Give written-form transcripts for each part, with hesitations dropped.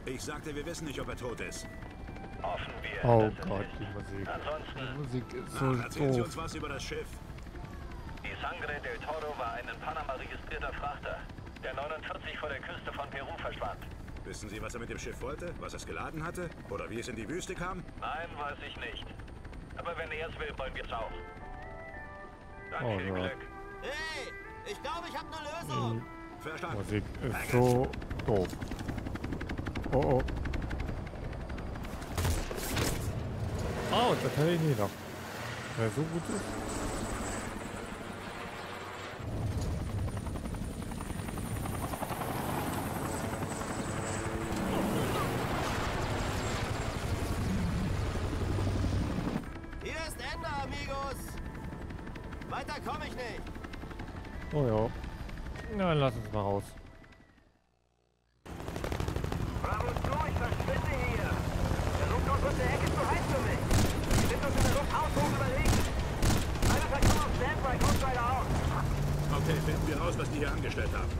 Ich sagte, wir wissen nicht, ob er tot ist. Hoffen wir. Oh Gott, die Musik. Ansonsten, Die Musik ist Na, so erzählen Sie doof. uns was über das Schiff. die Sangre del Toro war ein in Panama registrierter Frachter, der 49 vor der Küste von Peru verschwand. Wissen Sie, was er mit dem Schiff wollte? Was es geladen hatte? Oder wie es in die Wüste kam? Nein, weiß ich nicht. Aber wenn er es will, wollen wir es auch. Dann Oh viel Gott. Glück. Hey, ich glaube, ich habe eine Lösung. Die Verstanden. Musik ist so doof. Oh oh. Oh, das hätte ich nie noch. Wer so gut ist. Hier ist Ende, Amigos. Weiter komme ich nicht. Oh ja. Na, lass uns mal raus. Bravo 2, ich verschwinde hier. Der Luftraum wird der Ecke zu heiß für mich. Wir sind uns in der Luft haushoch überlegen. Eine Sektion auf Standby, kommt weiter aus. Okay, finden wir raus, was die hier angestellt haben.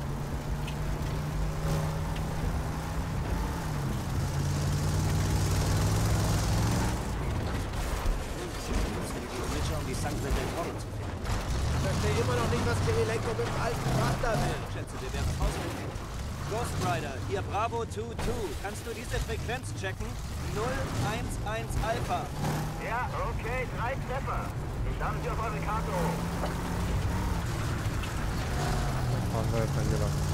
Um die Sangre del Toro zu finden. Ich verstehe immer noch nicht, was Kirilenko mit dem alten Vater will. Schätze, wir werden es rausfinden. Ghost Rider, hier Bravo 2-2. Kannst du diese Frequenz checken? 011 Alpha. Ja, okay, 3 Treffer. Ich lade Sie auf eure Karte hoch. Dann fahren wir jetzt mal hier lang.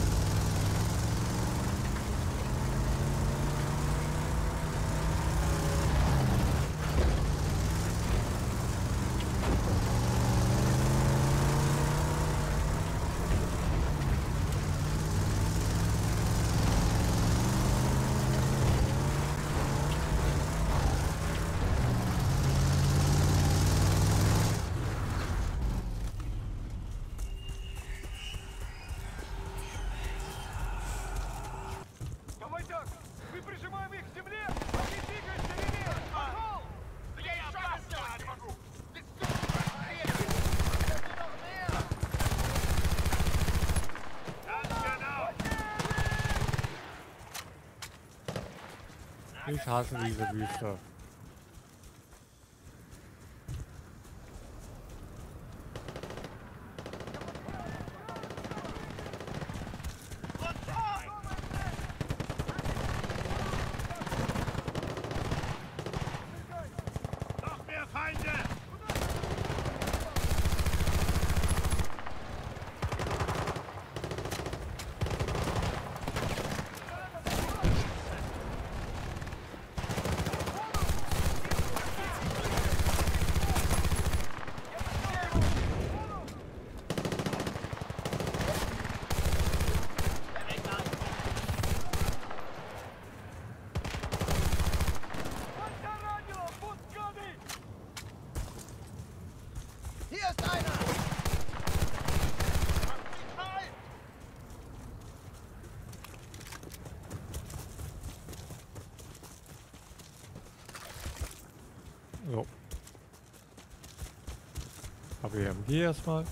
Мы прижимаем их к земле! Они двигаются левее! Пошел! Я не могу! Ich hasse diese Wüste. Noch mehr Feinde! Hier ist einer. So. ABMG erstmal.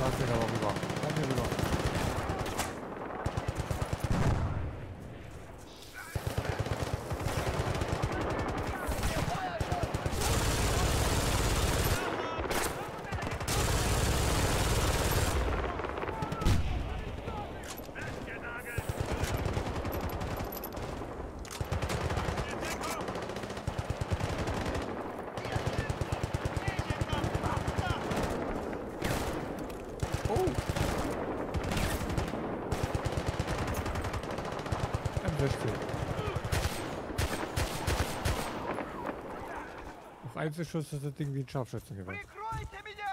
Lass den aber rüber. Komm hier rüber. Auf Einzelschuss ist das Ding wie ein Scharfschützengewehr. Прикройте меня!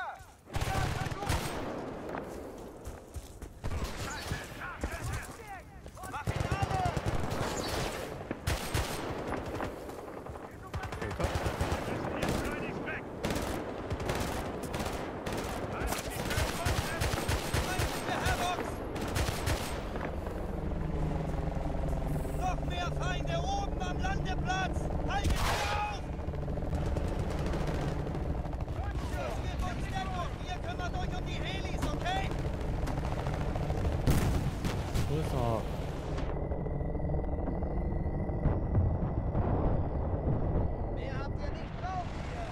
Noch mehr Feinde oben am Landeplatz! Haltet auf! Ihr kümmert euch um die Helis, okay? Wo ist er? Mehr habt ihr nicht drauf hier!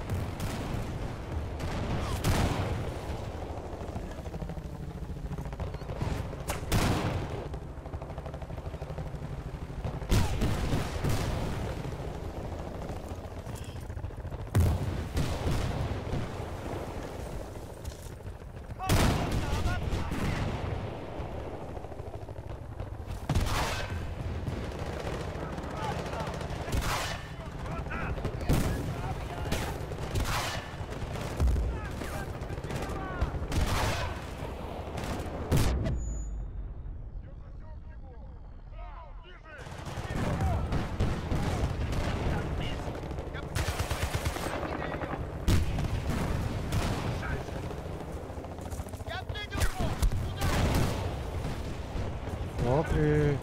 Okay.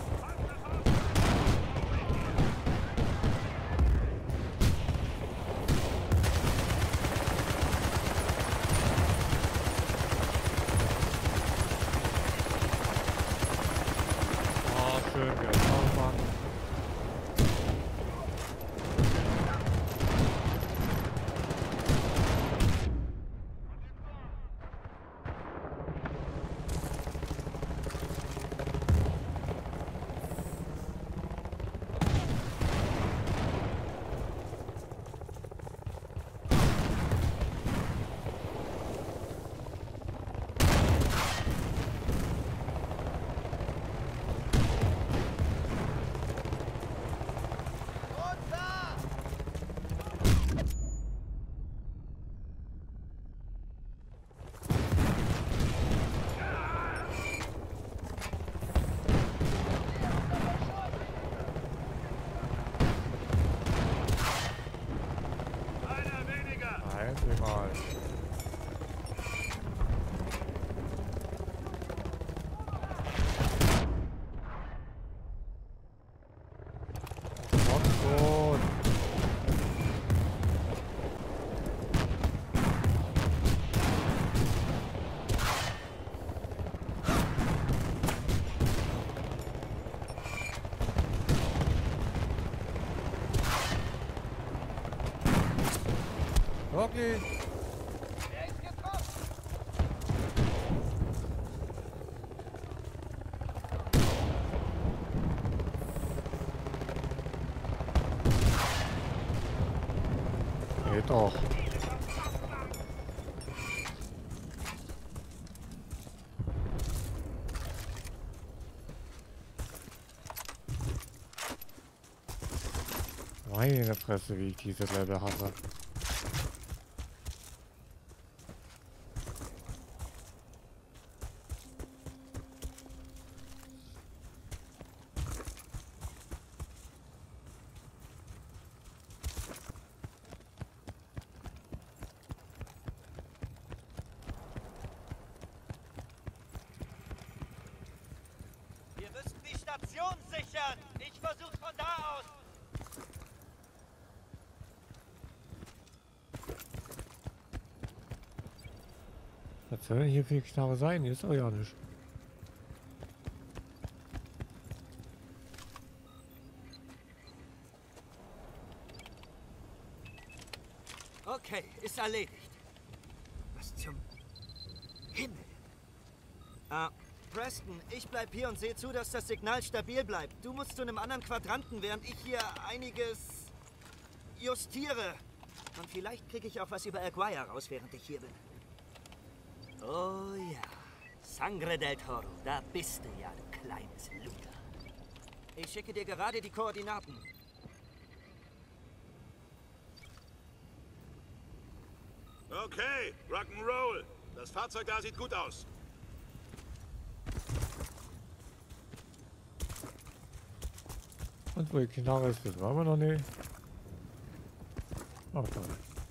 Oh, schön geschaut, Mann. Endlich mal. Komm schon. Okay. Er ist getroffen! Geht doch. Meine Fresse, wie ich diese Level hasse. Wir müssen die Station sichern. Ich versuche von da aus. Was soll denn hier viel Knarre sein? Hier ist doch ja nicht. Okay, ist erledigt. Was zum Himmel? Preston, ich bleib hier und sehe zu, dass das Signal stabil bleibt. Du musst zu einem anderen Quadranten, während ich hier einiges justiere. Und vielleicht kriege ich auch was über Aguirre raus, während ich hier bin. Oh ja, Sangre del Toro, da bist du ja, du kleines Luder. Ich schicke dir gerade die Koordinaten. Okay, Rock'n'Roll. Das Fahrzeug da sieht gut aus. Und wo die Knarre ist, das waren wir noch nicht. Ach, da.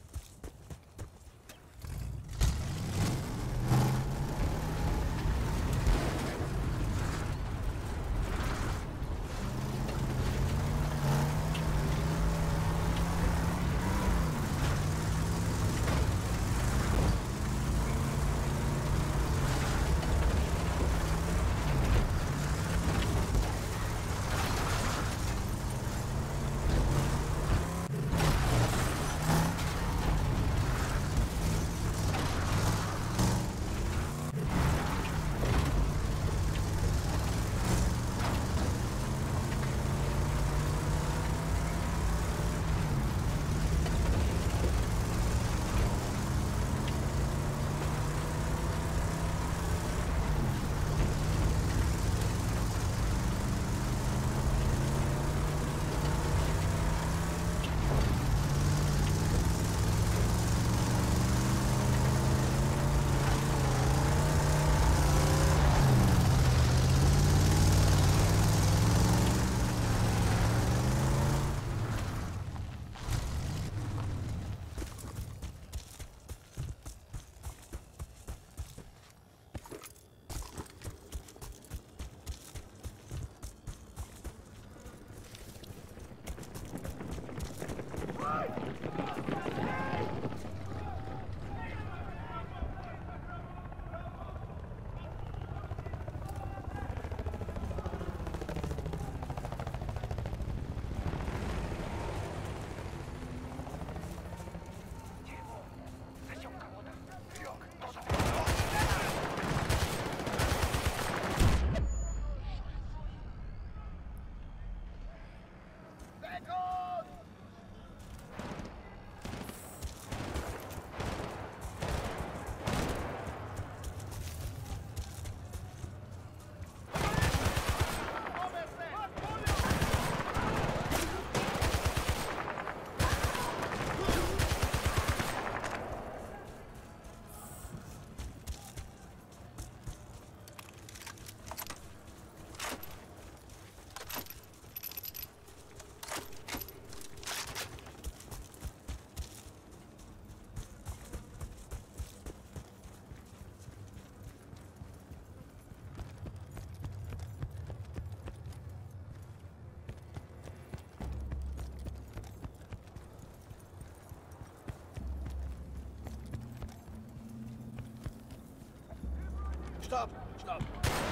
Stopp! Stopp!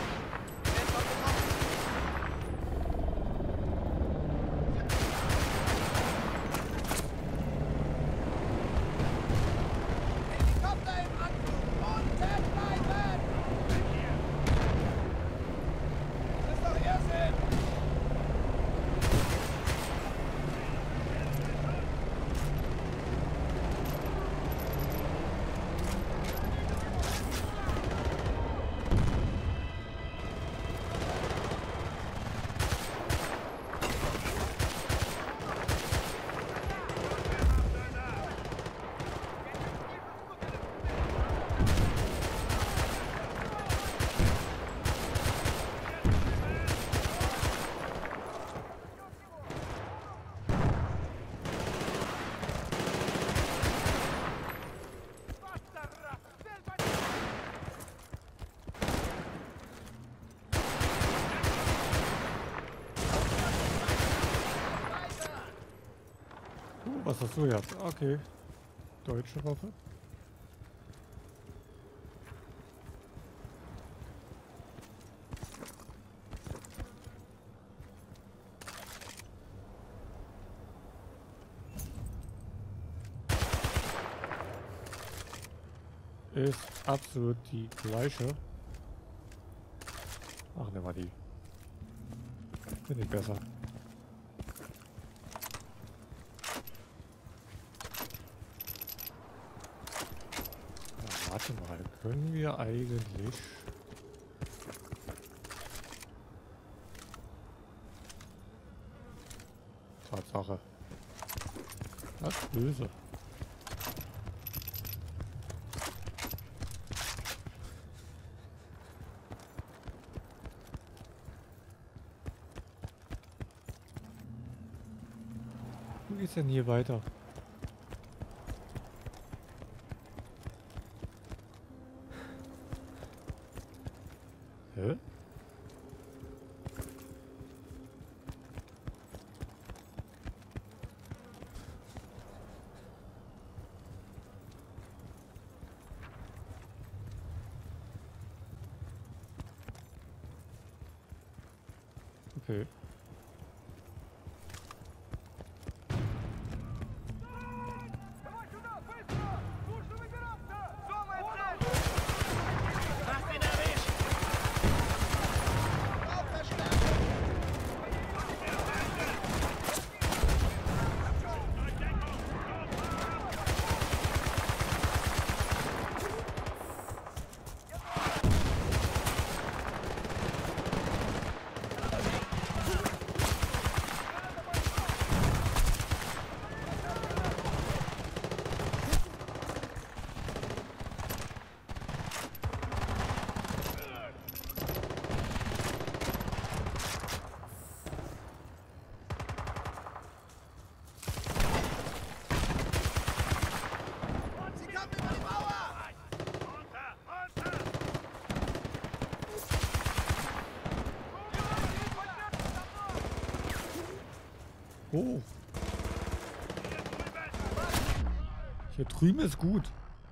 Helikopter im Anflug! Unten bleiben! Das ist doch Irrsinn! Was hast du jetzt? Okay. Deutsche Waffe. ist absolut die gleiche. Ach, ne, war die. Finde ich besser. Na, warte mal, können wir eigentlich... Tatsache. Das ist böse. Wie geht's denn hier weiter? Hä? Okay. Oh. Hier drüben ist gut.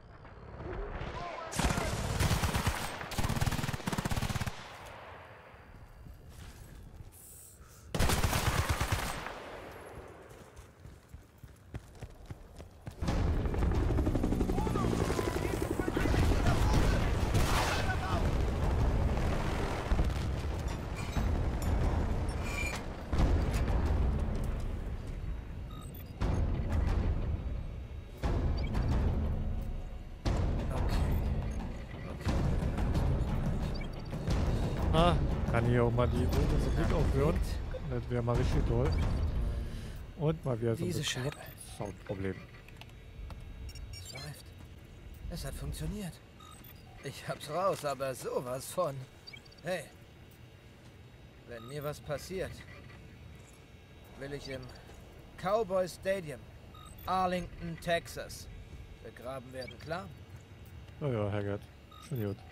Ah, kann hier auch mal die Musik aufhören. Das wäre mal richtig toll. Und mal wieder so ein Diese bisschen Scheibe. Soundproblem. Es läuft. Es hat funktioniert. Ich hab's raus, aber sowas von. Hey, wenn mir was passiert, will ich im Cowboy Stadium, Arlington, Texas, begraben werden, klar? Naja, Herrgott. Schon gut.